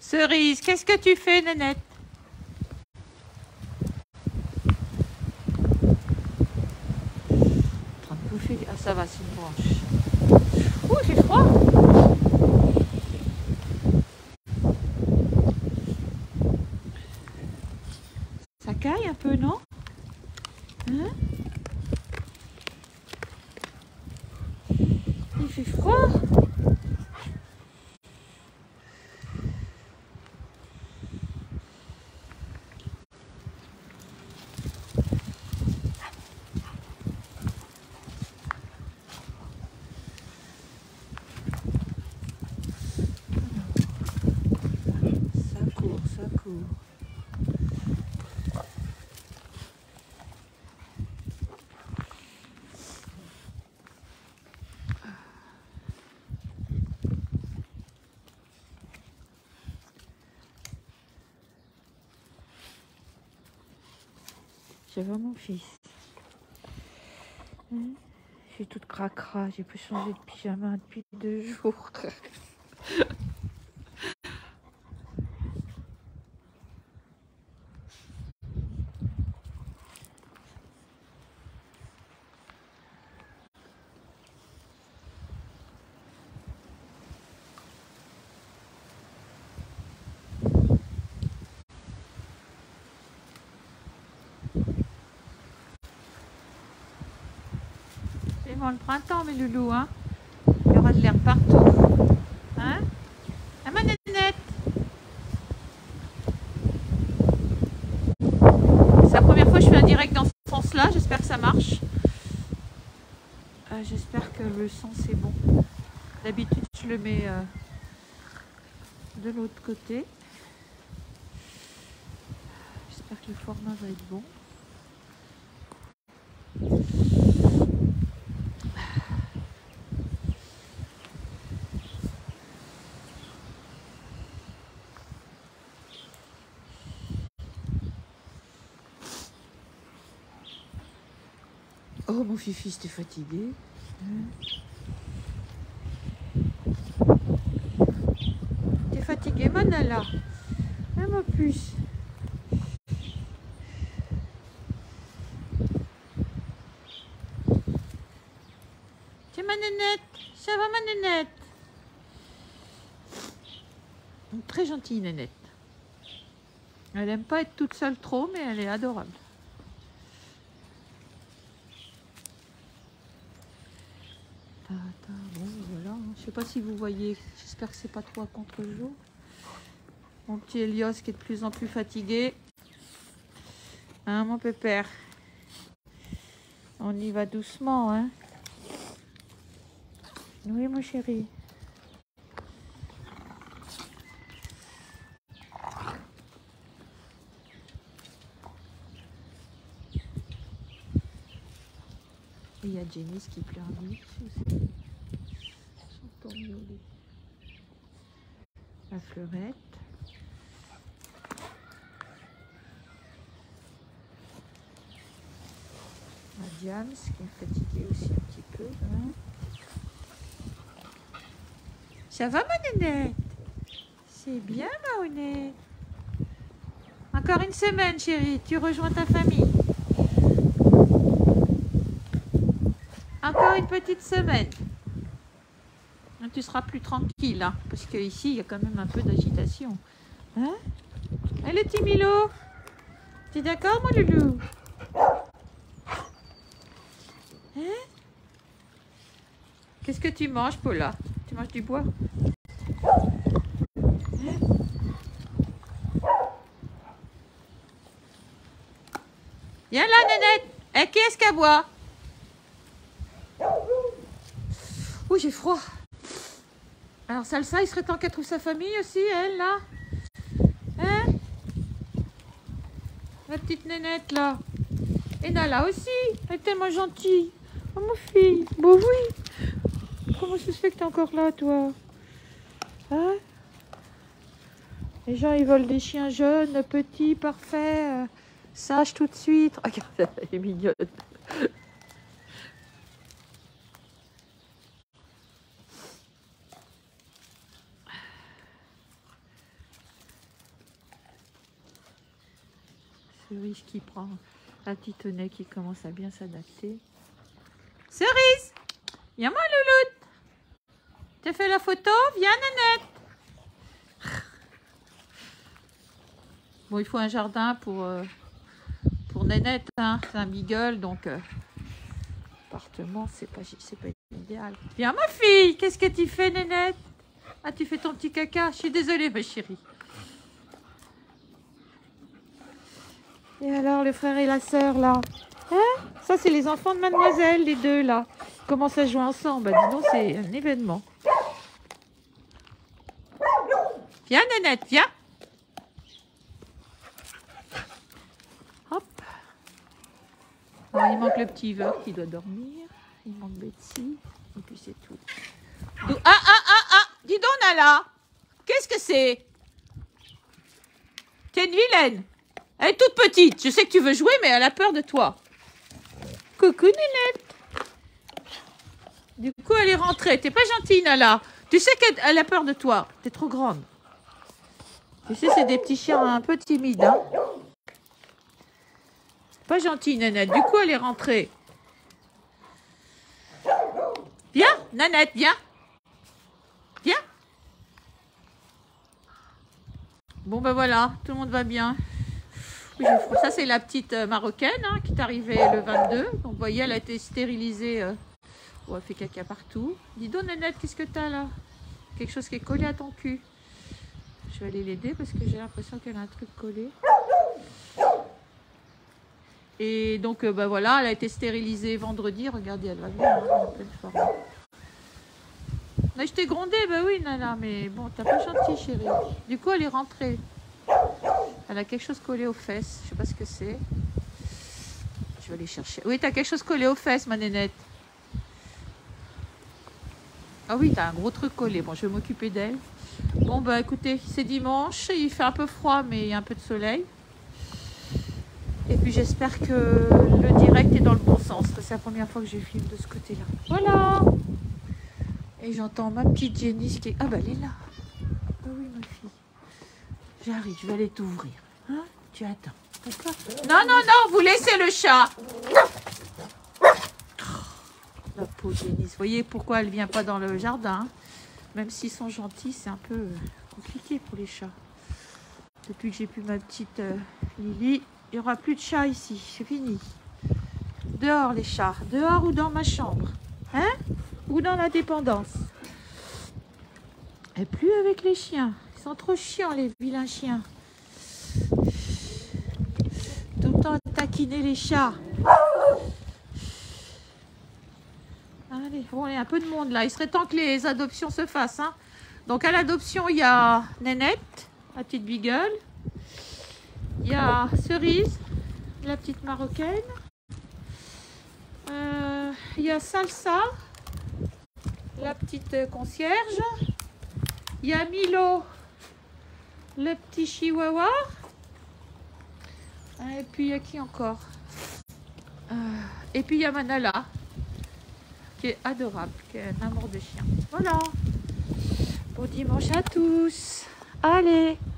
Cerise, qu'est-ce que tu fais, Nénette? En train de bouffer. Ah, ça va, c'est une branche. Ouh, j'ai froid. Ça caille un peu, non? Hein? Il fait froid. Ça court. Je vois mon fils. Je suis toute cracra, j'ai pu changer de pyjama depuis 2 jours. C'est bon le printemps, mes loulous, hein. Il y aura de l'herbe partout. Hein? Ah, ma nénette! C'est la première fois que je fais un direct dans ce sens-là, j'espère que ça marche. J'espère que le son c'est bon. D'habitude, je le mets de l'autre côté. J'espère que le format va être bon. Oh mon fifi, t'es fatigué? T'es fatigué, Manala? Ah, ma puce. C'est ma nénette. Ça va, ma nénette? Très gentille, nénette. Elle aime pas être toute seule trop, mais elle est adorable. Bon, voilà. Je sais pas si vous voyez. J'espère que c'est pas trop à contre-jour. Mon petit Elios qui est de plus en plus fatigué. Hein, mon pépère? On y va doucement, hein? Oui, mon chéri. Et il y a Janice qui pleure vite aussi. La fleurette. La Diams qui est fatiguée aussi un petit peu. Hein? Ça va, ma nénette? C'est bien, Mahonet. Encore une semaine, chérie. Tu rejoins ta famille. Encore une petite semaine. Tu seras plus tranquille, hein, parce qu'ici, il y a quand même un peu d'agitation. Hein? Allez, petit Milo. T'es d'accord, mon loulou? Hein? Qu'est-ce que tu manges, Paula? Tu manges du bois? Hein? Viens là, nénette. Et qui est-ce qu'elle boit? Ouh, j'ai froid. Alors, Salsa, il serait temps qu'elle trouve sa famille aussi, elle, là. Hein? La petite nénette, là. Et Nala aussi. Elle est tellement gentille. Oh, mon fille. Bon, oui. Comment ça se fait que t'es encore là, toi? Hein? Les gens, ils veulent des chiens jeunes, petits, parfaits, sages tout de suite. Regarde, elle est mignonne. Cerise qui prend un petit tonnet qui commence à bien s'adapter. Cerise, viens moi louloute. T'as fait la photo? Viens Nénette. Bon, il faut un jardin pour Nénette, hein. C'est un beagle, donc appartement, c'est pas idéal. Viens ma fille, qu'est-ce que tu fais Nénette? Ah, tu fais ton petit caca, je suis désolée ma chérie. Et alors le frère et la sœur là, hein? Ça c'est les enfants de mademoiselle, les deux là. Ils commencent à jouer ensemble, bah, dis donc c'est un événement. Viens Nénette, viens. Hop. Alors, il manque le petit Iver qui doit dormir. Il manque Betsy. Et puis c'est tout. Dis donc Nala. Qu'est-ce que c'est? T'es une vilaine. Elle est toute petite. Je sais que tu veux jouer, mais elle a peur de toi. Coucou Nénette. Du coup, elle est rentrée. T'es pas gentille Nala. Tu sais qu'elle a peur de toi. T'es trop grande. Tu sais, c'est des petits chiens un peu timides. Hein. Pas gentille, Nanette. Du coup, elle est rentrée. Viens, Nanette, viens. Viens. Bon, ben voilà, tout le monde va bien. Oui, ça, c'est la petite marocaine hein, qui est arrivée le 22. Donc, vous voyez, elle a été stérilisée. Oh, elle fait caca partout. Dis donc, Nanette, qu'est-ce que t'as là? Quelque chose qui est collé à ton cul. Je vais aller l'aider parce que j'ai l'impression qu'elle a un truc collé. Et donc, bah voilà, elle a été stérilisée vendredi. Regardez, elle va bien, hein, en pleine forme. Mais je t'ai grondé, bah oui, Nana, mais bon, t'as pas gentil, chérie. Du coup, elle est rentrée. Elle a quelque chose collé aux fesses. Je sais pas ce que c'est. Je vais aller chercher. Oui, t'as quelque chose collé aux fesses, ma nénette. Ah oui, t'as un gros truc collé. Bon, je vais m'occuper d'elle. Bon, bah écoutez, c'est dimanche. Il fait un peu froid, mais il y a un peu de soleil. Et puis j'espère que le direct est dans le bon sens. C'est la première fois que je filme de ce côté-là. Voilà. Et j'entends ma petite Jenny qui est... Ah bah elle est là. Ah oui ma fille. J'arrive, je vais aller t'ouvrir. Hein? Tu attends. D'accord? Non, non, non, vous laissez le chat. Oh, la pauvre Jenny. Vous voyez pourquoi elle ne vient pas dans le jardin? Même s'ils sont gentils, c'est un peu compliqué pour les chats. Depuis que j'ai plus ma petite Lily, il n'y aura plus de chats ici. C'est fini. Dehors les chats. Dehors ou dans ma chambre. Hein? Ou dans la dépendance. Et plus avec les chiens. Ils sont trop chiants les vilains chiens. Tout le temps taquiner les chats. Allez, bon, il y a un peu de monde là. Il serait temps que les adoptions se fassent. Hein. Donc à l'adoption, il y a Nénette, la petite beagle. Il y a Cerise, la petite marocaine. Il y a Salsa, la petite concierge. Il y a Milo, le petit chihuahua. Et puis il y a qui encore? Et puis il y a Manala, qui est adorable, qui est un amour de chien. Voilà. Bon dimanche à tous. Allez.